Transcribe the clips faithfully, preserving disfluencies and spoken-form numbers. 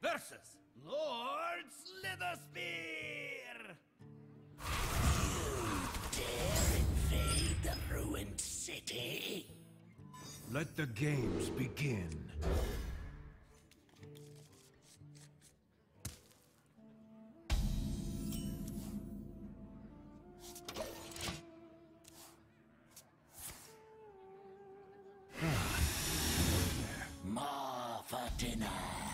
versus Lord Slitherspear! Dare invade the ruined city? Let the games begin. More for dinner.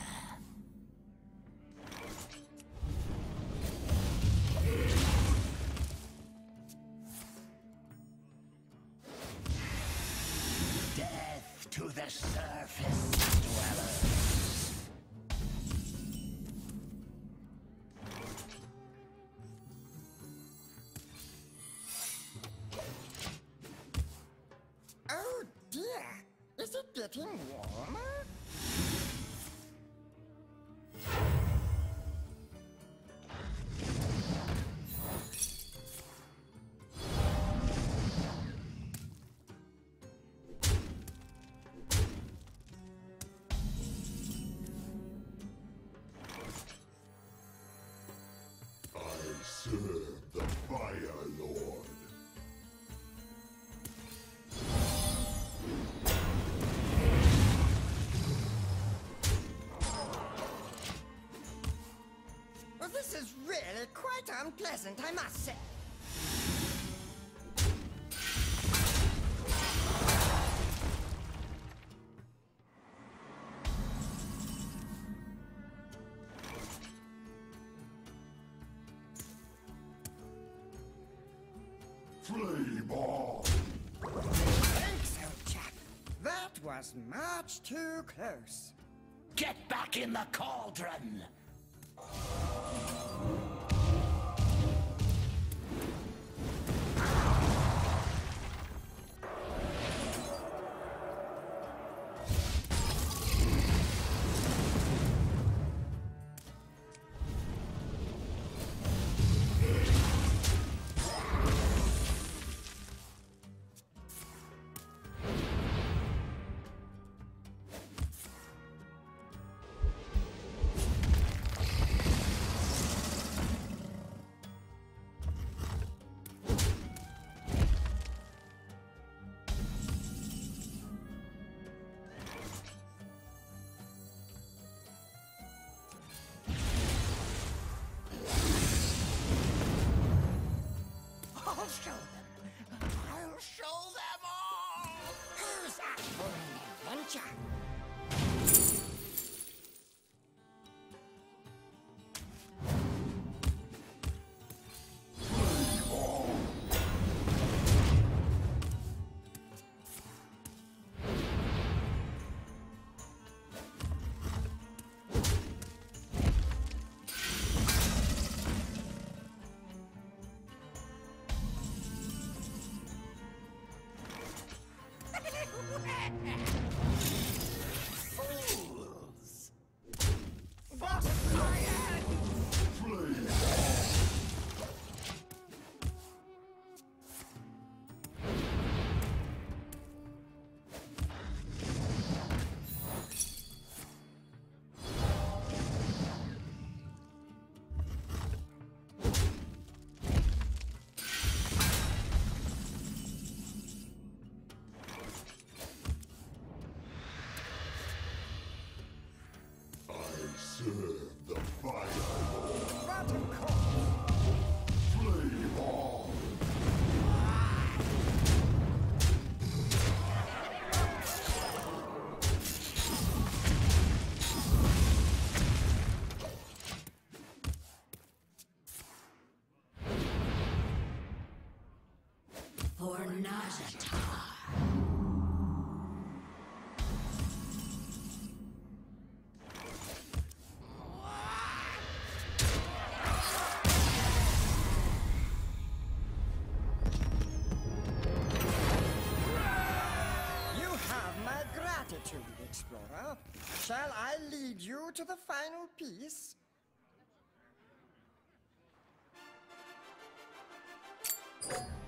Death to the surface dwellers. Oh dear, is it getting warmer? I serve the Fire Lord. Well, this is really quite unpleasant, I must say. Flame on! Thanks, old chap. That was much too close. Get back in the cauldron! I'll show them. I'll show them all. Who's up for an adventure? Fools! What fire! Flame I serve the Fire Lord. But of course. Flame on! For Najatar. You have my gratitude, explorer. Shall I lead you to the final piece? Flame